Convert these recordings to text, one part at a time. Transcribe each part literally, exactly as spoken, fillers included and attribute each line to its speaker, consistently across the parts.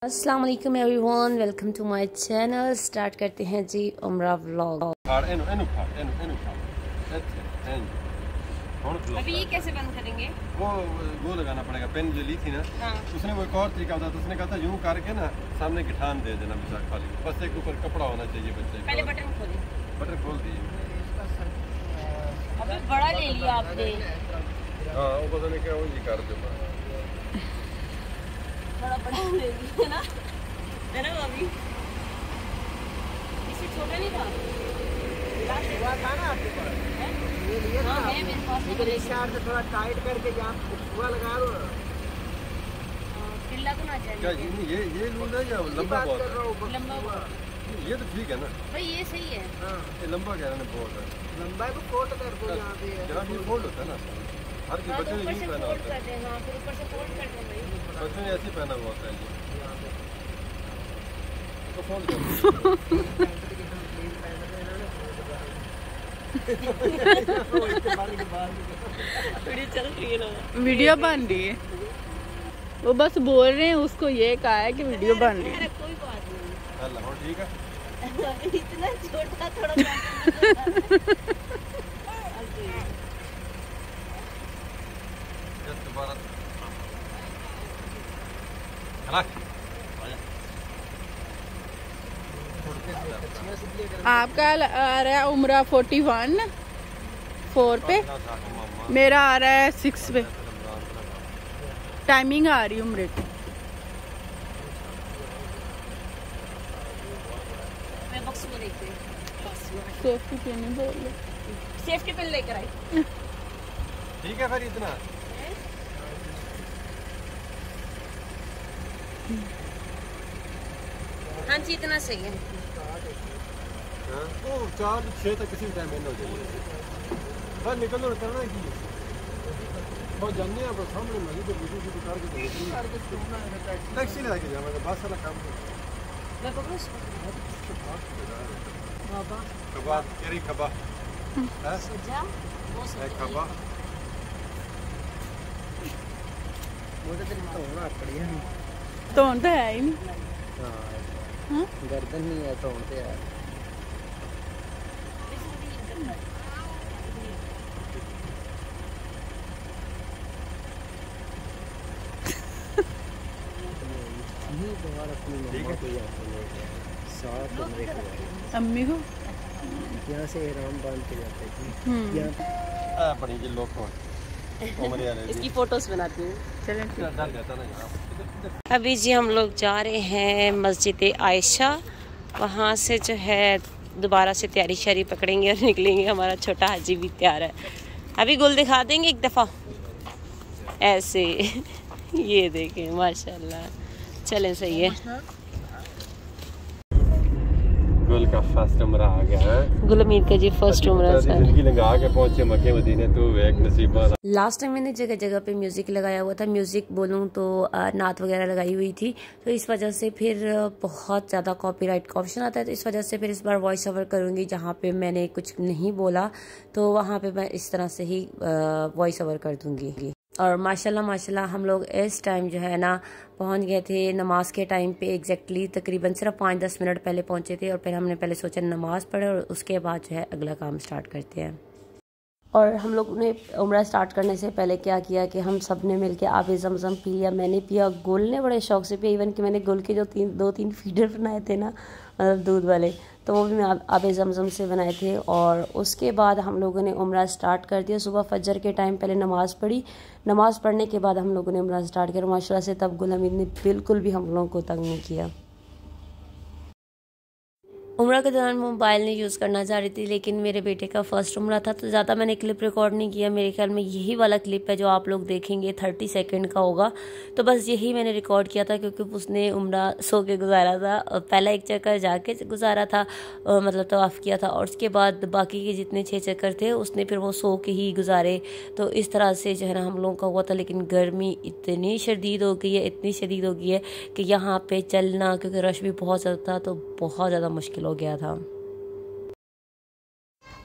Speaker 1: अस्सलाम वालेकुम everyone, welcome to my channel. Start करते हैं जी उम्रा व्लॉग।
Speaker 2: अभी ये कैसे बंद करेंगे?
Speaker 3: वो वो लगाना पड़ेगा, पेन जो ली थी ना। हाँ। उसने वो एक और तरीका होता था, उसने कहा था यूं करके ना सामने की ठान दे देना बिसा खाली, बस एक ऊपर कपड़ा होना चाहिए बच्चे।
Speaker 2: पहले बटन खोलिए।
Speaker 3: बटन खोल दिए।
Speaker 2: अबे बड़ा ले लिया आपने।
Speaker 3: हाँ वो पता नहीं क्या वो ये कर दे
Speaker 2: बड़ा बड़ा ले लिया ना, है ना भाभी? इससे छोटा नहीं था?
Speaker 4: हुआ था ना आपके पास? ये लिए
Speaker 2: हाँ, मैं मेरे पास
Speaker 4: लेकिन इस चार से थोड़ा टाइट करके जहाँ हुआ लगा दो ना।
Speaker 2: ढीला तो ना चाहिए।
Speaker 3: क्या ये ये लूज है या लंबा बहुत है?
Speaker 2: लंबा बहुत।
Speaker 3: ये तो ठीक है ना
Speaker 2: भाई, ये सही है।
Speaker 4: हाँ
Speaker 3: ये लंबा कह रहे हैं बहुत है।
Speaker 4: लंबा है तो फोल्ड कर दो यहाँ पे।
Speaker 3: जनाब ये फोल्ड होता है ना, हर किसी बच्चे ने यूं पहना होता है।
Speaker 2: हाँ, फिर ऊपर से फोल्ड कर दें भाई।
Speaker 3: बच्चों ने ऐसे ही पहना हुआ होता है ये, तो फोल्ड कर
Speaker 2: चल रही है ना,
Speaker 5: वीडियो बन रही है। वो बस बोल रहे हैं, उसको ये कहा है कि वीडियो बन रही है।
Speaker 2: कोई बात नहीं।
Speaker 3: अल्लाह हो ठीक है।
Speaker 2: इतना छोटा थोड़ा
Speaker 3: दोबारा
Speaker 5: आपका आ रहा है उम्रा फोर्टी वन फोर पे, मेरा आ रहा है सिक्स पे। टाइमिंग आ रही है उम्रे की।
Speaker 2: मैं बॉक्स में देख रही हूँ।
Speaker 5: सेफ्टी पिन नहीं बोल रहे,
Speaker 2: सेफ्टी पिन लेकर आई।
Speaker 3: ठीक है फिर इतना
Speaker 2: हाँ जी, इतना सही है।
Speaker 3: हाँ तो चार छः तक किसी भी टाइम एंड हो जाएगी। बस निकल और करना की बहुत जानने आप सामने लगी तो वीडियो शूट करके टैक्सी लगा के जाएगा, बस वाला काम
Speaker 2: मैं पकड़ूं इसको? बाबा
Speaker 3: कबाब तेरी कबाब है
Speaker 2: सजा वो सजा
Speaker 3: कबाब
Speaker 4: वो तो तेरी तो होना पड़ी है।
Speaker 5: तो तो है ही नहीं।
Speaker 4: हाँ गर्दन नहीं है तो होते यार। सात कमरे के
Speaker 5: अम्मी को
Speaker 4: यहाँ से आराम बांध के जाते हैं यहाँ
Speaker 3: बड़ी जी लोग कौन उम्र यार
Speaker 2: इसकी फोटोज बनाती हूँ।
Speaker 5: चलें।
Speaker 3: डर जाता ना यहाँ।
Speaker 2: अभी जी हम लोग जा रहे हैं मस्जिद आयशा, वहाँ से जो है दोबारा से तैयारी शारी पकड़ेंगे और निकलेंगे। हमारा छोटा हाजी भी तैयार है। अभी गुल दिखा देंगे एक दफ़ा ऐसे। ये देखें माशाल्लाह, चलें सही है।
Speaker 3: गुल का फर्स्ट उम्रा आ गया है।
Speaker 2: गुल अमीर का जी फर्स्ट उम्रा है।
Speaker 3: जिंदगी लगा के पहुंचे मक्के मदीने, तो एक नसीब वाला।
Speaker 1: लास्ट टाइम मैंने जगह जगह पे म्यूज़िक लगाया हुआ था। म्यूज़िक बोलूँ तो नात वगैरह लगाई हुई थी, तो इस वजह से फिर बहुत ज़्यादा कॉपीराइट का ऑप्शन आता है। तो इस वजह से फिर इस बार वॉइस ओवर करूँगी, जहाँ पे मैंने कुछ नहीं बोला तो वहाँ पे मैं इस तरह से ही वॉइस ओवर कर दूँगी। और माशाल्लाह माशाल्लाह हम लोग इस टाइम जो है ना पहुंच गए थे नमाज के टाइम पे एग्जैक्टली, तकरीबन सिर्फ पाँच दस मिनट पहले पहुंचे थे। और फिर हमने पहले सोचा नमाज पढ़े और उसके बाद जो है अगला काम स्टार्ट करते हैं। और हम लोग ने उम्रा स्टार्ट करने से पहले क्या किया कि हम सब ने मिल के आबे ज़मज़म पी लिया। मैंने पिया, गुल ने बड़े शौक से पिया। इवन कि मैंने गुल के जो तीन दो तीन फीडर बनाए थे ना, मतलब दूध वाले, तो वो भी मैं आबे ज़मज़म से बनाए थे। और उसके बाद हम लोगों ने उम्रा स्टार्ट कर दिया। सुबह फजर के टाइम पहले नमाज़ पढ़ी, नमाज़ पढ़ने के बाद हम लोगों ने उम्रा स्टार्ट किया। माशाल्लाह से तब गुल हमीद ने बिल्कुल भी हम लोगों को तंग नहीं किया। उम्रा के दौरान मोबाइल नहीं यूज़ करना चाह रही थी, लेकिन मेरे बेटे का फर्स्ट उम्रा था तो ज़्यादा मैंने क्लिप रिकॉर्ड नहीं किया। मेरे ख्याल में यही वाला क्लिप है जो आप लोग देखेंगे, थर्टी सेकंड का होगा। तो बस यही मैंने रिकॉर्ड किया था, क्योंकि उसने उम्रा सो के गुजारा था। पहला एक चक्कर जाके गुजारा था, मतलब तवाफ़ किया था, और उसके बाद बाकी के जितने छः चक्कर थे उसने फिर वो सो के ही गुजारे। तो इस तरह से जो है ना हम लोगों का हुआ था। लेकिन गर्मी इतनी शदीद हो गई है, इतनी शदीद हो गई है कि यहाँ पे चलना, क्योंकि रश भी बहुत ज़्यादा था, तो बहुत ज़्यादा मुश्किल हो गया था।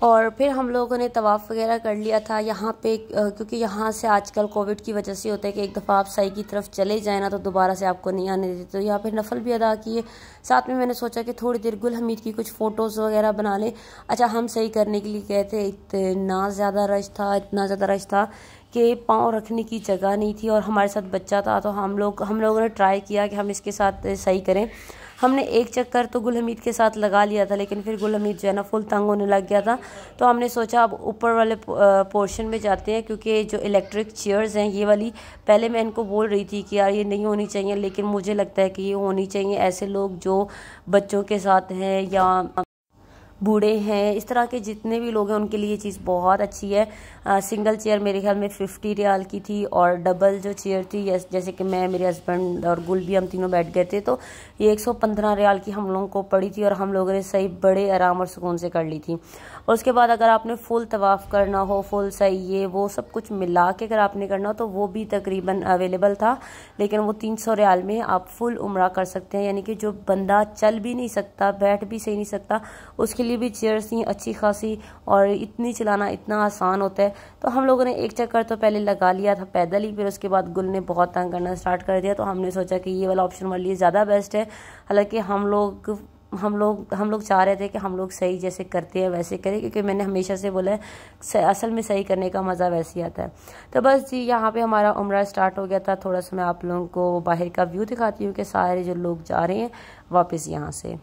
Speaker 1: और फिर हम लोगों ने तवाफ़ वगैरह कर लिया था यहाँ पे, क्योंकि यहाँ से आजकल कोविड की वजह से होता है कि एक दफ़ा आप सही की तरफ चले जाए ना तो दोबारा से आपको नहीं आने देते। तो यहाँ पे नफल भी अदा किए, साथ में मैंने सोचा कि थोड़ी देर गुल हमीद की कुछ फ़ोटोज़ वगैरह बना लें। अच्छा, हम सही करने के लिए गए थे, इतना ज़्यादा रश था, इतना ज़्यादा रश था कि पाँव रखने की जगह नहीं थी और हमारे साथ बच्चा था। तो हम लोग हम लोगों ने ट्राई किया कि हम इसके साथ सही करें। हमने एक चक्कर तो गुल हमीद के साथ लगा लिया था, लेकिन फिर गुल हमीद जो है ना फुल तंग होने लग गया था। तो हमने सोचा अब ऊपर वाले पोर्शन में जाते हैं, क्योंकि जो इलेक्ट्रिक चेयर्स हैं ये वाली, पहले मैं इनको बोल रही थी कि यार ये नहीं होनी चाहिए, लेकिन मुझे लगता है कि ये होनी चाहिए। ऐसे लोग जो बच्चों के साथ हैं या बूढ़े हैं, इस तरह के जितने भी लोग हैं उनके लिए ये चीज़ बहुत अच्छी है। आ, सिंगल चेयर मेरे ख्याल में फिफ्टी रियाल की थी और डबल जो चेयर थी जैसे कि मैं, मेरे हस्बैंड और गुल भी हम तीनों बैठ गए थे, तो ये एक सौ पंद्रह रियाल की हम लोगों को पड़ी थी और हम लोगों ने सही बड़े आराम और सुकून से कर ली थी। और उसके बाद अगर आपने फुल तवाफ़ करना हो, फुल सही ये वो सब कुछ मिला के अगर आपने करना हो तो वो भी तकरीबन अवेलेबल था, लेकिन वो तीन सौ रियाल में आप फुल उम्रा कर सकते हैं। यानी कि जो बंदा चल भी नहीं सकता, बैठ भी सही नहीं सकता, उसके लिए भी चेयर्स थी अच्छी खासी, और इतनी चलाना इतना आसान होता है। तो हम लोगों ने एक चक्कर तो पहले लगा लिया था पैदल ही, फिर उसके बाद गुल ने बहुत तंग करना स्टार्ट कर दिया, तो हमने सोचा कि ये वाला ऑप्शन हमारे लिए ज़्यादा बेस्ट है। हालांकि हम लोग हम लोग हम लोग चाह रहे थे कि हम लोग सही जैसे करते हैं वैसे करें, क्योंकि मैंने हमेशा से बोला है असल में सही करने का मज़ा वैसे ही आता है। तो बस जी यहाँ पे हमारा उम्रा स्टार्ट हो गया था। थोड़ा सा मैं आप लोगों को बाहर का व्यू दिखाती हूँ कि सारे जो लोग जा रहे हैं वापस यहाँ से।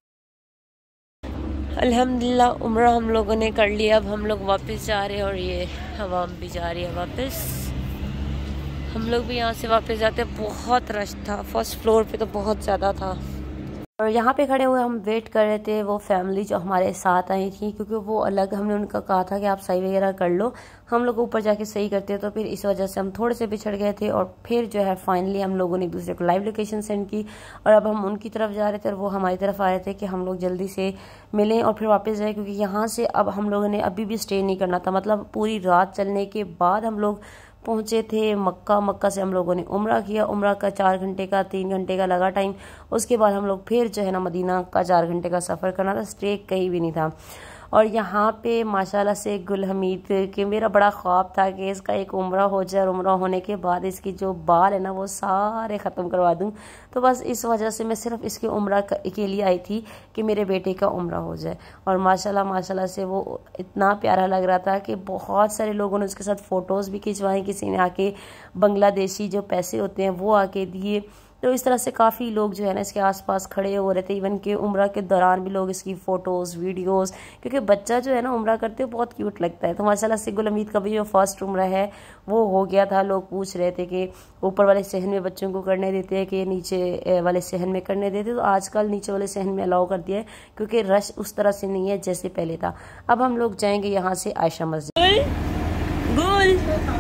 Speaker 2: अल्हम्दुलिल्लाह उम्रा हम लोगों ने कर लिया, अब हम लोग वापस जा रहे हैं और ये हवाम भी जा रही है वापस। हम लोग भी यहाँ से वापस जाते हैं। बहुत रश था, फर्स्ट फ्लोर पे तो बहुत ज़्यादा था।
Speaker 1: और यहाँ पे खड़े हुए हम वेट कर रहे थे वो फैमिली जो हमारे साथ आई थी, क्योंकि वो अलग, हमने उनका कहा था कि आप सही वगैरह कर लो, हम लोग ऊपर जाके सही करते हैं। तो फिर इस वजह से हम थोड़े से पिछड़ गए थे और फिर जो है फाइनली हम लोगों ने एक दूसरे को लाइव लोकेशन सेंड की और अब हम उनकी तरफ जा रहे थे और वो हमारी तरफ आ रहे थे कि हम लोग जल्दी से मिलें और फिर वापस जाए, क्योंकि यहाँ से अब हम लोगों ने अभी भी स्टे नहीं करना था। मतलब पूरी रात चलने के बाद हम लोग पहुँचे थे मक्का। मक्का से हम लोगों ने उम्रा किया, उम्रा का चार घंटे का तीन घंटे का लगा टाइम। उसके बाद हम लोग फिर जो है ना मदीना का चार घंटे का सफ़र करना था, स्टे कहीं भी नहीं था। और यहाँ पे माशाल्लाह से गुल हमीद के मेरा बड़ा ख्वाब था कि इसका एक उम्रा हो जाए और उम्रा होने के बाद इसकी जो बाल है ना वो सारे ख़त्म करवा दूँ। तो बस इस वजह से मैं सिर्फ इसके उम्रा के लिए आई थी कि मेरे बेटे का उम्रा हो जाए। और माशाल्लाह माशाल्लाह से वो इतना प्यारा लग रहा था कि बहुत सारे लोगों ने उसके साथ फ़ोटोज़ भी खिंचवाई, किसी ने आके बांग्लादेशी जो पैसे होते हैं वो आके दिए। तो इस तरह से काफ़ी लोग जो है ना इसके आसपास खड़े हो रहे थे। इवन के उम्रा के दौरान भी लोग इसकी फ़ोटोज़ वीडियोस, क्योंकि बच्चा जो है ना उम्रा करते हुए बहुत क्यूट लगता है। तो माशाल्लाह से गुल हमीद का भी जो फर्स्ट उम्रा है वो हो गया था। लोग पूछ रहे थे कि ऊपर वाले सहन में बच्चों को करने देते हैं कि नीचे वाले सहन में करने देते, तो आजकल नीचे वाले सहन में अलाउ कर दिया है, क्योंकि रश उस तरह से नहीं है जैसे पहले था। अब हम लोग जाएंगे यहाँ से आयशा मस्जिद।
Speaker 2: गुल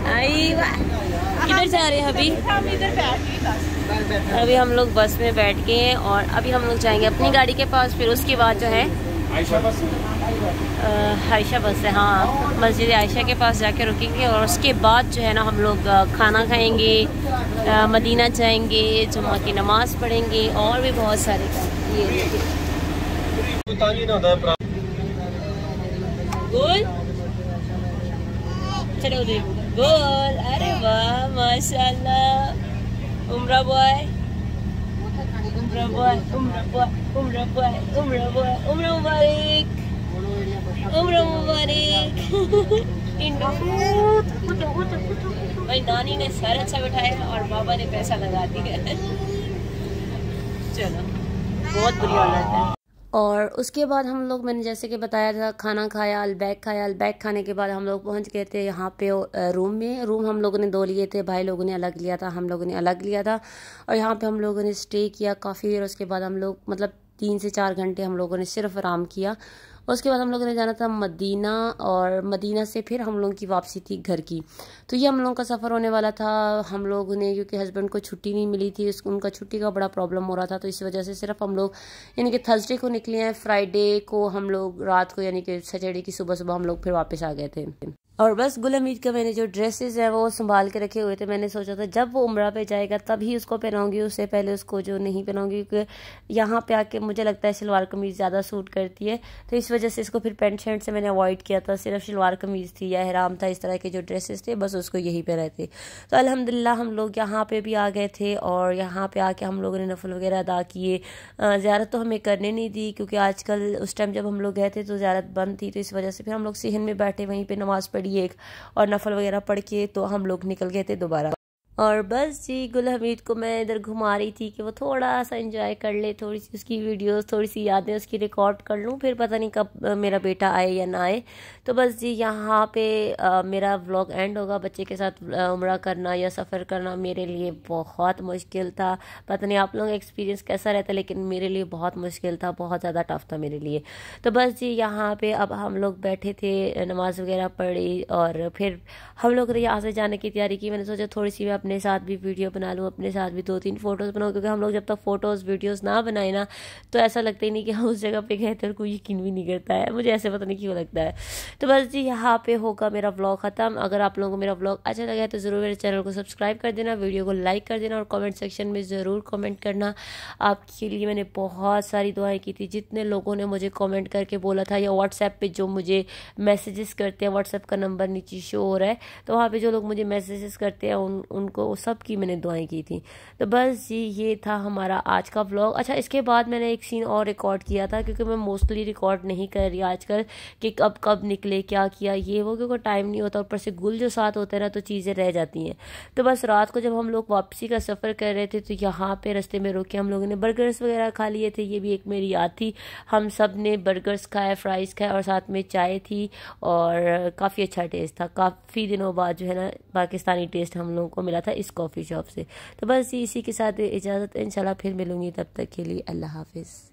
Speaker 2: किधर जा रहे हैं अभी? अभी हम लोग बस में बैठ गए हैं और अभी हम लोग जाएंगे अपनी गाड़ी के पास। फिर उसके बाद जो है
Speaker 3: आयशा बस
Speaker 2: आयशा बस है, हाँ, मस्जिद आयशा के पास जाके रुकेंगे और उसके बाद जो है ना हम लोग खाना खाएंगे, मदीना जाएंगे, जुम्मा की नमाज़ पढ़ेंगे और भी बहुत सारे काम। ये गोल चलो दे गोल, अरे वाह माशाल्लाह, उम्रा बॉय उम्रा बॉय उम्रा बॉय उम्रा बॉय उम्रा बॉय उम्रा मुबारक उम्रा मुबारक। भाई नानी ने सर अच्छा बिठाया और बाबा ने पैसा लगा दिया। चलो बहुत बुरी हालत है।
Speaker 1: और उसके बाद हम लोग, मैंने जैसे कि बताया था, खाना खाया, अलबैक खाया। अलबैक खाने के बाद हम लोग पहुंच गए थे यहाँ पे रूम में। रूम हम लोगों ने दो लिए थे, भाई लोगों ने अलग लिया था, हम लोगों ने अलग लिया था। और यहाँ पे हम लोगों ने स्टे किया काफ़ी देर। उसके बाद हम लोग मतलब तीन से चार घंटे हम लोगों ने सिर्फ आराम किया। उसके बाद हम लोगों ने जाना था मदीना और मदीना से फिर हम लोगों की वापसी थी घर की। तो ये हम लोगों का सफ़र होने वाला था। हम लोगों ने, क्योंकि हस्बैंड को छुट्टी नहीं मिली थी, उनका छुट्टी का बड़ा प्रॉब्लम हो रहा था, तो इस वजह से सिर्फ हम लोग यानी कि थर्सडे को निकले हैं। फ्राइडे को हम लोग रात को यानी कि सैटरडे की सुबह सुबह हम लोग फिर वापस आ गए थे। और बस गुल हमीद का मैंने जो ड्रेसेस हैं वो संभाल के रखे हुए थे। मैंने सोचा था जब वो उम्रा पे जाएगा तभी उसको पहनाऊंगी, उससे पहले उसको जो नहीं पहनाऊंगी, क्योंकि यहाँ पे आके मुझे लगता है शलवार कमीज़ ज़्यादा सूट करती है, तो इस वजह से इसको फिर पेंट शर्ट से मैंने अवॉइड किया था। सिर्फ शलवार कमीज़ थी या हराम था, इस तरह के जो ड्रेसेस थे बस उसको यही पहनाए थे। तो अल्हम्दुलिल्लाह हम लोग यहाँ पर भी आ गए थे और यहाँ पर आके हम लोगों ने नफल वगैरह अदा किए। ज़ियारत तो हमें करने नहीं दी क्योंकि आजकल उस टाइम जब हम लोग गए थे तो ज़ियारत बंद थी, तो इस वजह से फिर हम लोग सिहन में बैठे, वहीं पर नमाज़ पढ़ी एक और नफल वगैरह पढ़ के तो हम लोग निकल गए थे दोबारा। और बस जी गुल हमीद को मैं इधर घुमा रही थी कि वो थोड़ा सा एंजॉय कर ले, थोड़ी सी उसकी वीडियोस, थोड़ी सी यादें उसकी रिकॉर्ड कर लूँ, फिर पता नहीं कब मेरा बेटा आए या ना आए। तो बस जी यहाँ पे आ, मेरा व्लॉग एंड होगा। बच्चे के साथ उम्रा करना या सफ़र करना मेरे लिए बहुत मुश्किल था। पता नहीं आप लोगों का एक्सपीरियंस कैसा रहता है, लेकिन मेरे लिए बहुत मुश्किल था, बहुत ज़्यादा टफ था मेरे लिए। तो बस जी यहाँ पे अब हम लोग बैठे थे, नमाज वगैरह पढ़ी और फिर हम लोग यहाँ से जाने की तैयारी की। मैंने सोचा थोड़ी सी मैं अपने साथ भी वीडियो बना लूँ, अपने साथ भी दो तीन फ़ोटोज़ बनाऊँ, क्योंकि हम लोग जब तक फ़ोटोज़ वीडियोज़ ना बनाए ना तो ऐसा लगता ही नहीं कि हम उस जगह पे गए थे और कोई यकीन भी नहीं करता है। मुझे ऐसे पता नहीं क्यों लगता है। तो बस जी यहाँ पे होगा मेरा व्लॉग ख़त्म। अगर आप लोगों को मेरा व्लॉग अच्छा लगा है तो ज़रूर मेरे चैनल को सब्सक्राइब कर देना, वीडियो को लाइक कर देना और कॉमेंट सेक्शन में ज़रूर कॉमेंट करना। आपके लिए मैंने बहुत सारी दुआएँ की थी। जितने लोगों ने मुझे कॉमेंट करके बोला था या व्हाट्सएप पर जो मुझे मैसेजेस करते हैं, व्हाट्सएप का नंबर नीचे शो हो रहा है, तो वहाँ पर जो लोग मुझे मैसेजेस करते हैं उन उनको सब की मैंने दुआएं की थी। तो बस जी ये था हमारा आज का व्लॉग। अच्छा, इसके बाद मैंने एक सीन और रिकॉर्ड किया था, क्योंकि मैं मोस्टली रिकॉर्ड नहीं कर रही आजकल कि कब कब निकले, क्या किया, ये वो, क्योंकि टाइम नहीं होता। ऊपर से गुल जो साथ होते हैं ना तो चीज़ें रह जाती हैं। तो बस रात को जब हम लोग वापसी का सफ़र कर रहे थे तो यहाँ पे रास्ते में रुक के हम लोगों ने बर्गर्स वगैरह खा लिए थे। ये भी एक मेरी याद थी। हम सब ने बर्गर्स खाए, फ्राइज़ खाए और साथ में चाय थी और काफ़ी अच्छा टेस्ट था। काफ़ी दिनों बाद जो है ना पाकिस्तानी टेस्ट हम लोगों को मिला था इस कॉफ़ी शॉप से। तो बस इसी के साथ इजाज़त, इंशाल्लाह फिर मिलूंगी, तब तक के लिए अल्लाह हाफिज़।